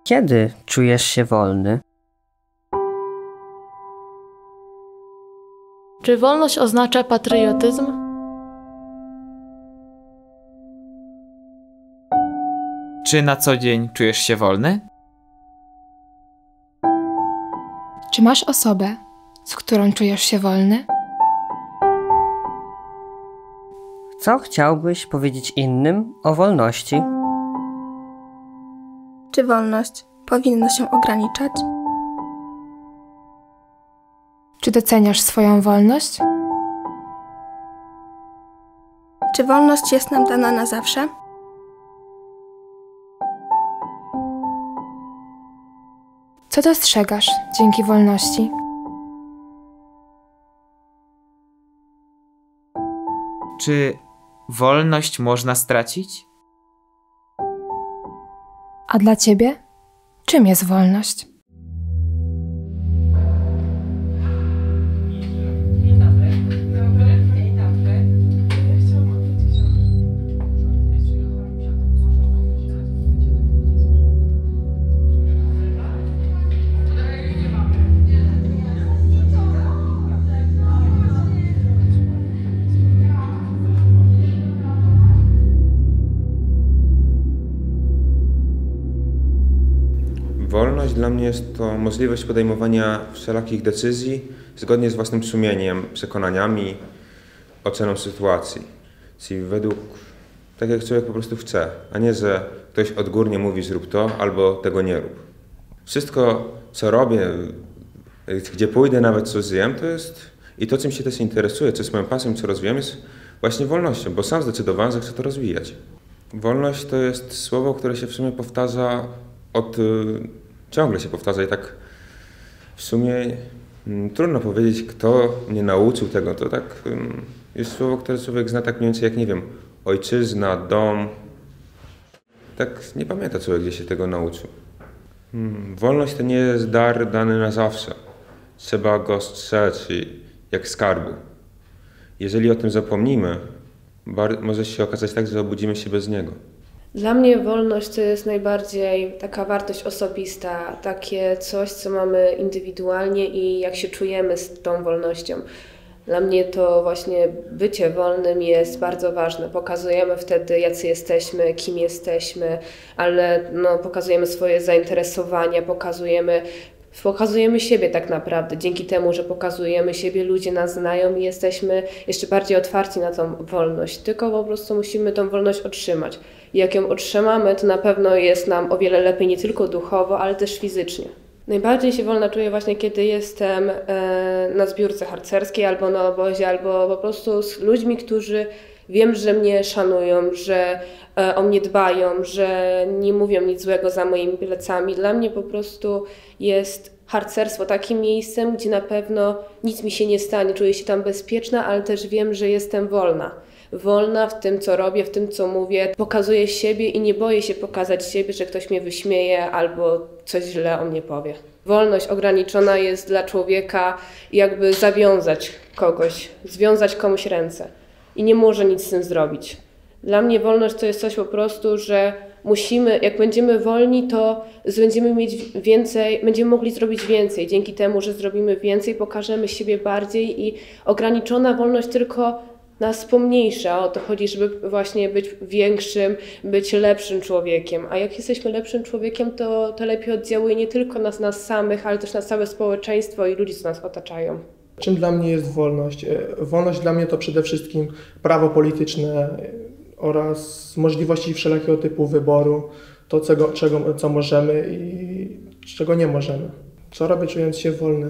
Kiedy czujesz się wolny? Czy wolność oznacza patriotyzm? Czy na co dzień czujesz się wolny? Czy masz osobę, z którą czujesz się wolny? Co chciałbyś powiedzieć innym o wolności? Czy wolność powinna się ograniczać? Czy doceniasz swoją wolność? Czy wolność jest nam dana na zawsze? Co dostrzegasz dzięki wolności? Czy wolność można stracić? A dla ciebie? Czym jest wolność? Wolność dla mnie jest to możliwość podejmowania wszelakich decyzji zgodnie z własnym sumieniem, przekonaniami, oceną sytuacji. Czyli tak jak człowiek po prostu chce, a nie, że ktoś odgórnie mówi zrób to albo tego nie rób. Wszystko, co robię, gdzie pójdę, nawet co zjem, to jest i to, czym się też interesuję, co jest moją pasją, co rozwijam, jest właśnie wolnością, bo sam zdecydowałem, że chcę to rozwijać. Wolność to jest słowo, które się w sumie powtarza ciągle się powtarza i tak w sumie trudno powiedzieć, kto mnie nauczył tego. To tak jest słowo, które człowiek zna tak mniej więcej jak, nie wiem, ojczyzna, dom. Tak nie pamięta człowiek, gdzie się tego nauczył. Wolność to nie jest dar dany na zawsze. Trzeba go strzec jak skarbu. Jeżeli o tym zapomnimy, może się okazać tak, że obudzimy się bez niego. Dla mnie wolność to jest najbardziej taka wartość osobista, takie coś, co mamy indywidualnie i jak się czujemy z tą wolnością. Dla mnie to właśnie bycie wolnym jest bardzo ważne. Pokazujemy wtedy, jacy jesteśmy, kim jesteśmy, ale pokazujemy swoje zainteresowania, pokazujemy siebie tak naprawdę. Dzięki temu, że pokazujemy siebie, ludzie nas znają i jesteśmy jeszcze bardziej otwarci na tą wolność. Tylko po prostu musimy tą wolność otrzymać. I jak ją otrzymamy, to na pewno jest nam o wiele lepiej nie tylko duchowo, ale też fizycznie. Najbardziej się wolna czuję właśnie, kiedy jestem na zbiórce harcerskiej albo na obozie, albo po prostu z ludźmi, którzy wiem, że mnie szanują, że o mnie dbają, że nie mówią nic złego za moimi plecami. Dla mnie po prostu jest harcerstwo takim miejscem, gdzie na pewno nic mi się nie stanie. Czuję się tam bezpieczna, ale też wiem, że jestem wolna. Wolna w tym, co robię, w tym, co mówię. Pokazuję siebie i nie boję się pokazać siebie, że ktoś mnie wyśmieje albo coś źle o mnie powie. Wolność ograniczona jest dla człowieka jakby zawiązać kogoś, związać komuś ręce i nie może nic z tym zrobić. Dla mnie wolność to jest coś po prostu, że musimy, jak będziemy wolni, to będziemy mieć więcej, będziemy mogli zrobić więcej. Dzięki temu, że zrobimy więcej, pokażemy siebie bardziej i ograniczona wolność tylko nas pomniejsza. O to chodzi, żeby właśnie być większym, być lepszym człowiekiem. A jak jesteśmy lepszym człowiekiem, to lepiej oddziałuje nie tylko na nas samych, ale też na całe społeczeństwo i ludzi, co nas otaczają. Czym dla mnie jest wolność? Wolność dla mnie to przede wszystkim prawo polityczne oraz możliwości wszelkiego typu wyboru, to co możemy i czego nie możemy. Co robię, czując się wolny?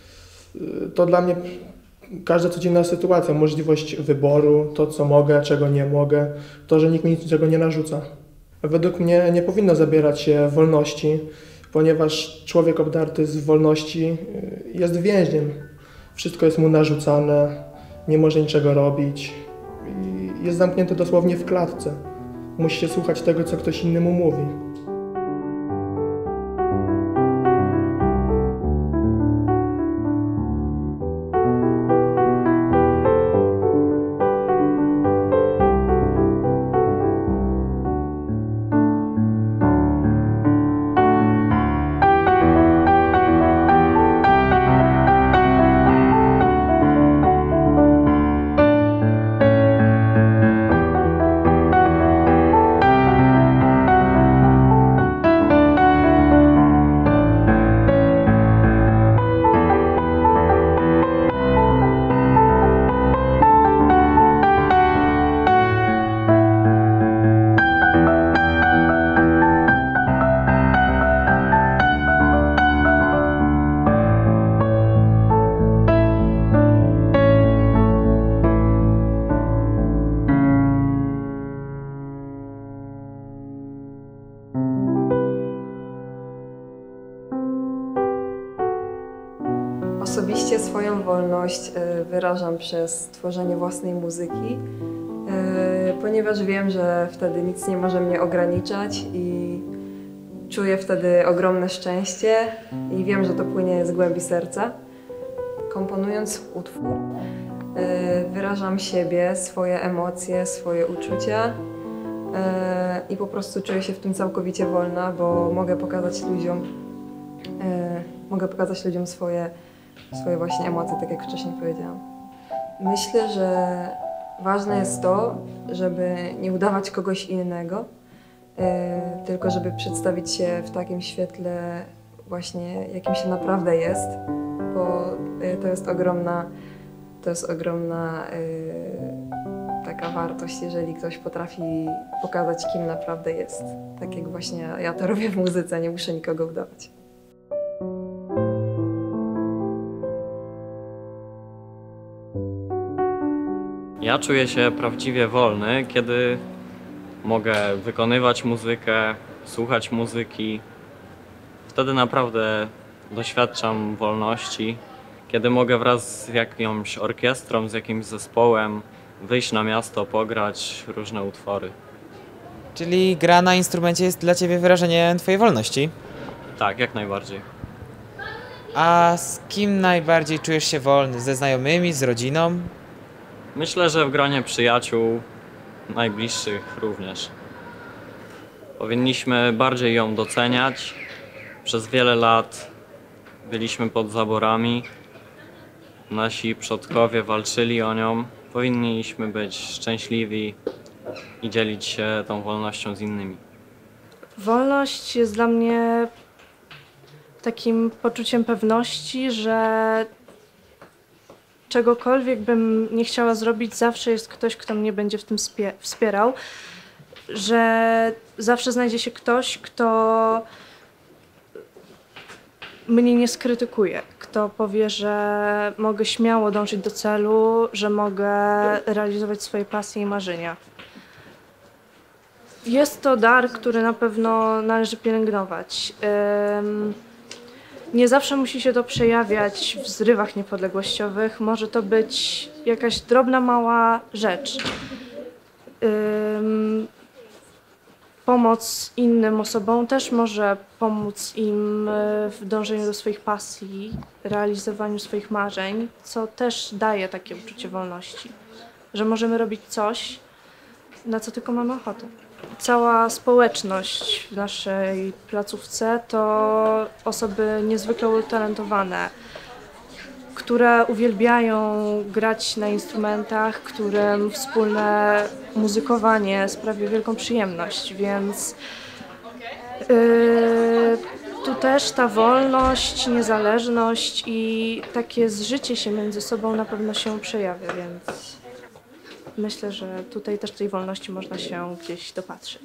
To dla mnie każda codzienna sytuacja, możliwość wyboru, to co mogę, czego nie mogę, to, że nikt mi niczego nie narzuca. Według mnie nie powinno zabierać się wolności, ponieważ człowiek obdarty z wolności jest więźniem. Wszystko jest mu narzucane, nie może niczego robić i jest zamknięty dosłownie w klatce. Musi się słuchać tego, co ktoś inny mu mówi. Swoją wolność wyrażam przez tworzenie własnej muzyki, ponieważ wiem, że wtedy nic nie może mnie ograniczać i czuję wtedy ogromne szczęście i wiem, że to płynie z głębi serca. Komponując utwór, wyrażam siebie, swoje emocje, swoje uczucia i po prostu czuję się w tym całkowicie wolna, bo mogę pokazać ludziom swoje właśnie emocje, tak jak wcześniej powiedziałam. Myślę, że ważne jest to, żeby nie udawać kogoś innego, tylko żeby przedstawić się w takim świetle właśnie, jakim się naprawdę jest, bo to jest ogromna taka wartość, jeżeli ktoś potrafi pokazać, kim naprawdę jest. Tak jak właśnie ja to robię w muzyce, nie muszę nikogo udawać. Ja czuję się prawdziwie wolny, kiedy mogę wykonywać muzykę, słuchać muzyki. Wtedy naprawdę doświadczam wolności, kiedy mogę wraz z jakąś orkiestrą, z jakimś zespołem wyjść na miasto, pograć różne utwory. Czyli gra na instrumencie jest dla ciebie wyrażeniem twojej wolności? Tak, jak najbardziej. A z kim najbardziej czujesz się wolny? Ze znajomymi, z rodziną? Myślę, że w gronie przyjaciół, najbliższych również. Powinniśmy bardziej ją doceniać. Przez wiele lat byliśmy pod zaborami. Nasi przodkowie walczyli o nią. Powinniśmy być szczęśliwi i dzielić się tą wolnością z innymi. Wolność jest dla mnie takim poczuciem pewności, że czegokolwiek bym nie chciała zrobić, zawsze jest ktoś, kto mnie będzie w tym wspierał, że zawsze znajdzie się ktoś, kto mnie nie skrytykuje, kto powie, że mogę śmiało dążyć do celu, że mogę realizować swoje pasje i marzenia. Jest to dar, który na pewno należy pielęgnować. Nie zawsze musi się to przejawiać w zrywach niepodległościowych. Może to być jakaś drobna, mała rzecz. Pomoc innym osobom też może pomóc im w dążeniu do swoich pasji, realizowaniu swoich marzeń, co też daje takie uczucie wolności, że możemy robić coś, na co tylko mamy ochotę. Cała społeczność w naszej placówce to osoby niezwykle utalentowane, które uwielbiają grać na instrumentach, którym wspólne muzykowanie sprawia wielką przyjemność, więc tu też ta wolność, niezależność i takie zżycie się między sobą na pewno się przejawia, więc myślę, że tutaj też tej wolności można się gdzieś dopatrzeć.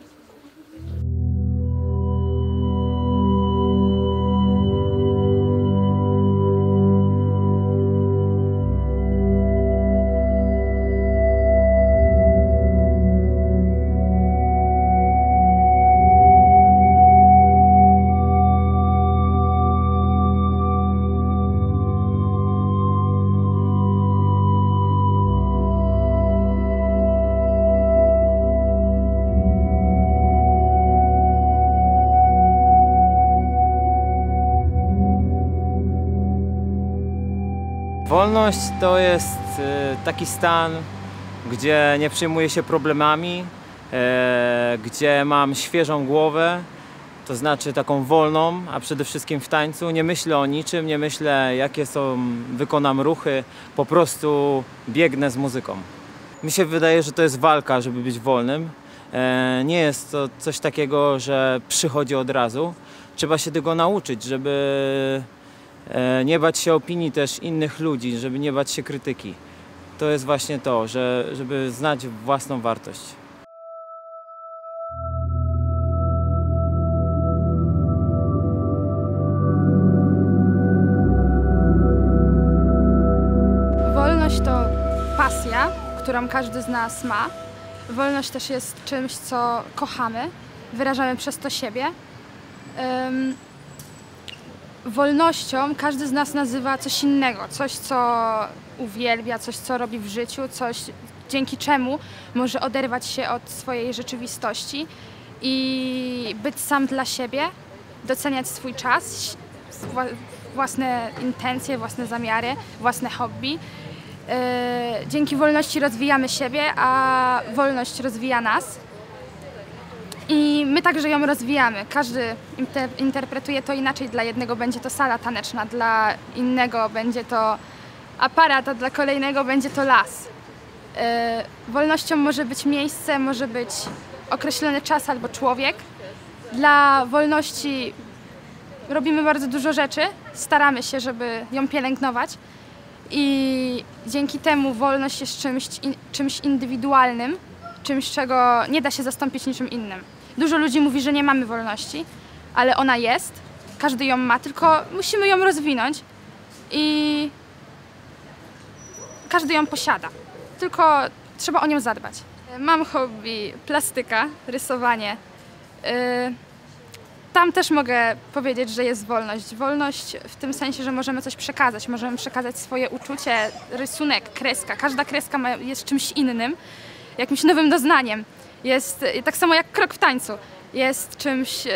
Wolność to jest taki stan, gdzie nie przejmuję się problemami, gdzie mam świeżą głowę, to znaczy taką wolną, a przede wszystkim w tańcu. Nie myślę o niczym, nie myślę jakie wykonam ruchy, po prostu biegnę z muzyką. Mi się wydaje, że to jest walka, żeby być wolnym. Nie jest to coś takiego, że przychodzi od razu. Trzeba się tego nauczyć, żeby nie bać się opinii też innych ludzi, żeby nie bać się krytyki. To jest właśnie to, żeby znać własną wartość. Wolność to pasja, którą każdy z nas ma. Wolność też jest czymś, co kochamy, wyrażamy przez to siebie. wolnością każdy z nas nazywa coś innego, coś, co uwielbia, coś, co robi w życiu, coś, dzięki czemu może oderwać się od swojej rzeczywistości i być sam dla siebie, doceniać swój czas, własne intencje, własne zamiary, własne hobby. Dzięki wolności rozwijamy siebie, a wolność rozwija nas. I my także ją rozwijamy. Każdy interpretuje to inaczej. Dla jednego będzie to sala taneczna, dla innego będzie to aparat, a dla kolejnego będzie to las. Wolnością może być miejsce, może być określony czas albo człowiek. Dla wolności robimy bardzo dużo rzeczy, staramy się, żeby ją pielęgnować i dzięki temu wolność jest czymś indywidualnym, czymś, czego nie da się zastąpić niczym innym. Dużo ludzi mówi, że nie mamy wolności, ale ona jest, każdy ją ma, tylko musimy ją rozwinąć i każdy ją posiada, tylko trzeba o nią zadbać. Mam hobby plastyka, rysowanie. Tam też mogę powiedzieć, że jest wolność. Wolność w tym sensie, że możemy coś przekazać. Możemy przekazać swoje uczucie, rysunek, kreska. Każda kreska jest czymś innym, jakimś nowym doznaniem. Jest tak samo jak krok w tańcu. Jest czymś,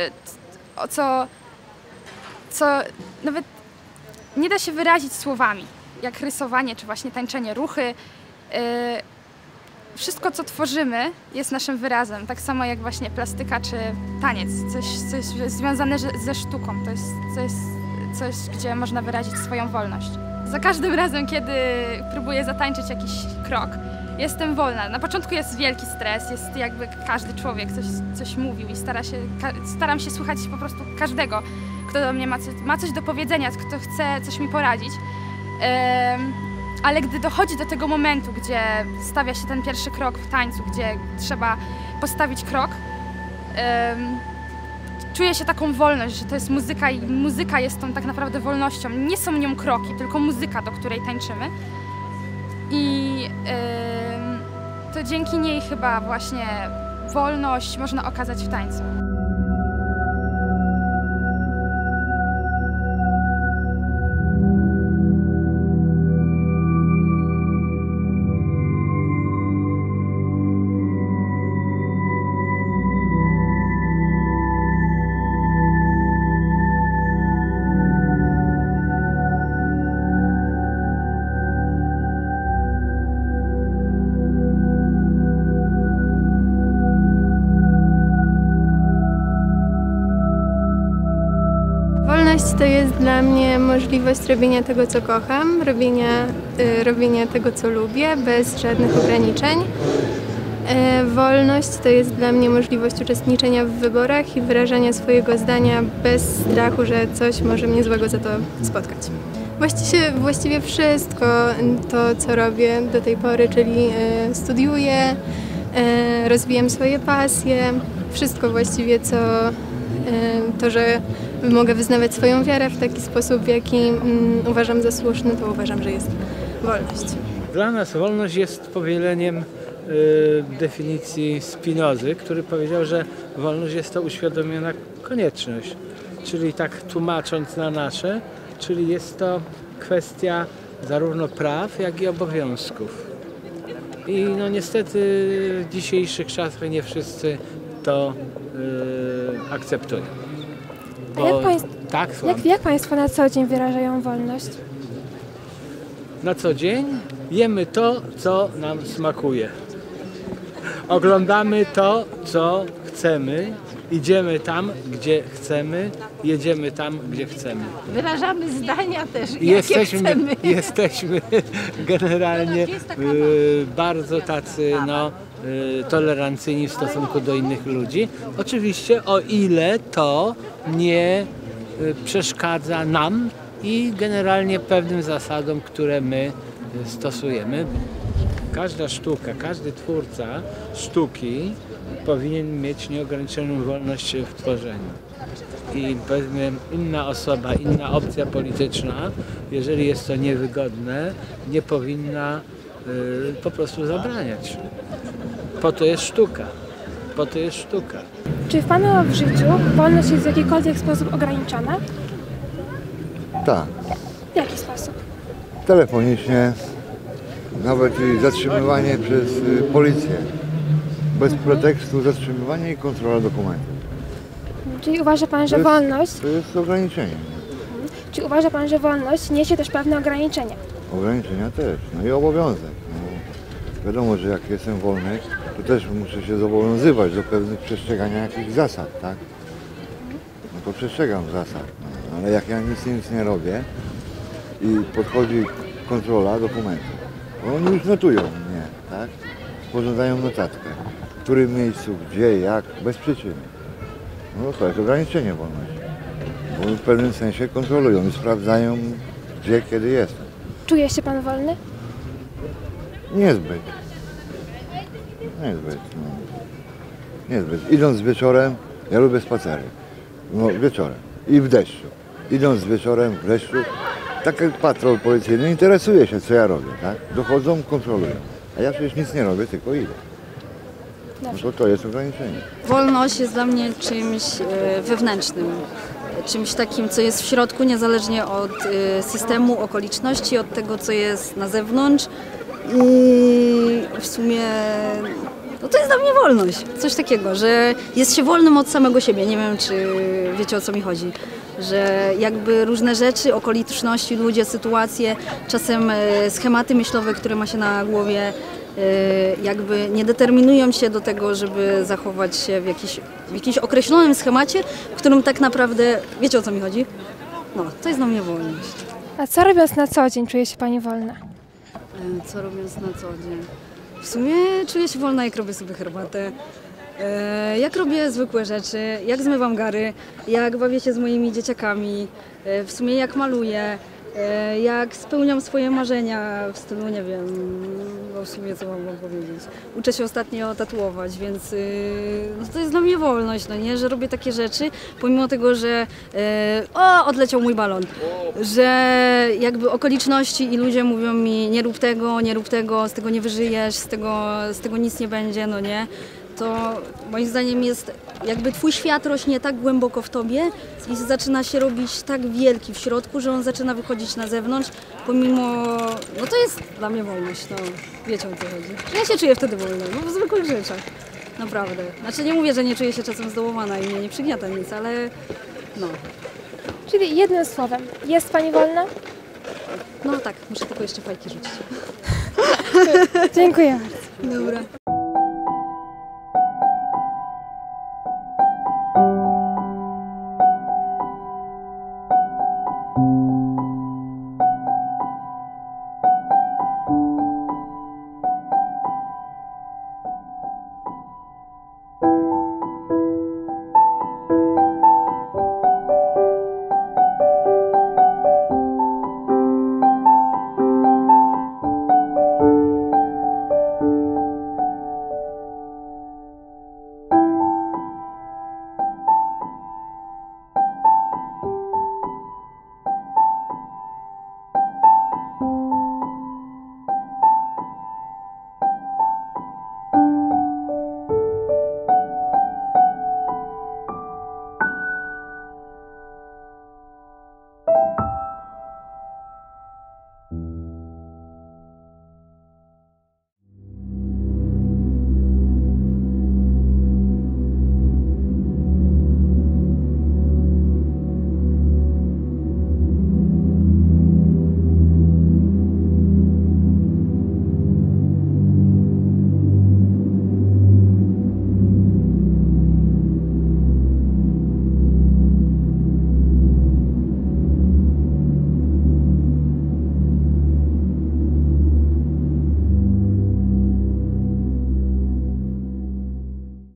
co nawet nie da się wyrazić słowami. Jak rysowanie, czy właśnie tańczenie, ruchy. Wszystko, co tworzymy, jest naszym wyrazem. Tak samo jak właśnie plastyka czy taniec. Coś związane ze sztuką. To jest coś, gdzie można wyrazić swoją wolność. Za każdym razem, kiedy próbuję zatańczyć jakiś krok, jestem wolna. Na początku jest wielki stres, jest jakby każdy człowiek coś mówił i staram się słuchać po prostu każdego, kto do mnie ma coś do powiedzenia, kto chce coś mi poradzić. Ale gdy dochodzi do tego momentu, gdzie stawia się ten pierwszy krok w tańcu, gdzie trzeba postawić krok, czuję się taką wolność, że to jest muzyka i muzyka jest tą tak naprawdę wolnością. Nie są nią kroki, tylko muzyka, do której tańczymy. I to dzięki niej chyba właśnie wolność można okazać w tańcu. Wolność to jest dla mnie możliwość robienia tego, co kocham, robienia tego, co lubię, bez żadnych ograniczeń. Wolność to jest dla mnie możliwość uczestniczenia w wyborach i wyrażania swojego zdania bez strachu, że coś może mnie złego za to spotkać. Właściwie wszystko to, co robię do tej pory, czyli studiuję, rozwijam swoje pasje, wszystko właściwie, to, że mogę wyznawać swoją wiarę w taki sposób, w jaki uważam za słuszny, to uważam, że jest wolność. Dla nas wolność jest powieleniem definicji Spinozy, który powiedział, że wolność jest to uświadomiona konieczność, czyli tak tłumacząc na nasze, czyli jest to kwestia zarówno praw, jak i obowiązków. I no niestety w dzisiejszych czasach nie wszyscy to akceptują. Jak Państwo na co dzień wyrażają wolność? Na co dzień jemy to, co nam smakuje. Oglądamy to, co chcemy. Idziemy tam, gdzie chcemy. Jedziemy tam, gdzie chcemy. Wyrażamy zdania też, jakie chcemy. Jesteśmy generalnie bardzo tacy tolerancyjni w stosunku do innych ludzi. Oczywiście o ile to nie przeszkadza nam i generalnie pewnym zasadom, które my stosujemy. Każda sztuka, każdy twórca sztuki powinien mieć nieograniczoną wolność w tworzeniu. I powiedzmy inna osoba, inna opcja polityczna, jeżeli jest to niewygodne, nie powinna po prostu zabraniać. Po to jest sztuka. Po to jest sztuka. Czy w Pana życiu wolność jest w jakikolwiek sposób ograniczona? Tak. W jaki sposób? Telefonicznie, nawet i zatrzymywanie przez policję. Bez pretekstu zatrzymywanie i kontrola dokumentów. Czyli uważa Pan, że wolność... To jest ograniczenie. Czy uważa Pan, że wolność niesie też pewne ograniczenia? Ograniczenia też, no i obowiązek. No, wiadomo, że jak jestem wolny, to też muszę się zobowiązywać do pewnych przestrzegania jakichś zasad, tak? No to przestrzegam zasad, no, ale jak ja nic nie robię i podchodzi kontrola dokumentów, to oni już notują mnie, tak? Sporządzają notatkę, w którym miejscu, gdzie, jak, bez przyczyny. No to jest ograniczenie wolności, bo w pewnym sensie kontrolują i sprawdzają, gdzie, kiedy jestem. Czuje się Pan wolny? Niezbyt. Niezbyt, no. Niezbyt. Idąc wieczorem, ja lubię spacery. No wieczorem i w deszczu. Idąc wieczorem w deszczu, taki patrol policyjny interesuje się, co ja robię, tak? Dochodzą, kontrolują. A ja przecież nic nie robię, tylko idę. No to jest ograniczenie. Wolność jest dla mnie czymś wewnętrznym. Czymś takim, co jest w środku, niezależnie od systemu, okoliczności, od tego, co jest na zewnątrz. I w sumie no to jest dla mnie wolność. Coś takiego, że jest się wolnym od samego siebie. Nie wiem, czy wiecie, o co mi chodzi. Że jakby różne rzeczy, okoliczności, ludzie, sytuacje, czasem schematy myślowe, które ma się na głowie, jakby nie determinują się do tego, żeby zachować się w jakimś określonym schemacie, w którym tak naprawdę, wiecie, o co mi chodzi? No, to jest dla mnie wolność. A co robiąc na co dzień czuje się Pani wolna? Co robiąc na co dzień? W sumie czuję się wolna, jak robię sobie herbatę, jak robię zwykłe rzeczy, jak zmywam gary, jak bawię się z moimi dzieciakami, w sumie jak maluję, jak spełniam swoje marzenia w stylu, nie wiem, no w sumie co mam wam powiedzieć. Uczę się ostatnio tatuować, więc no to jest dla mnie wolność, no nie, że robię takie rzeczy, pomimo tego, że odleciał mój balon, że jakby okoliczności i ludzie mówią mi nie rób tego, z tego nie wyżyjesz, z tego nic nie będzie, no nie. To moim zdaniem jest, jakby twój świat rośnie tak głęboko w tobie i zaczyna się robić tak wielki w środku, że on zaczyna wychodzić na zewnątrz, pomimo, no to jest dla mnie wolność, no wiecie, o co chodzi. Ja się czuję wtedy wolna, no w zwykłych rzeczach, naprawdę. Znaczy nie mówię, że nie czuję się czasem zdołowana i mnie nie przygniata nic, ale no. Czyli jednym słowem, jest Pani wolna? No tak, muszę tylko jeszcze fajki rzucić. Dziękuję bardzo. Dobra.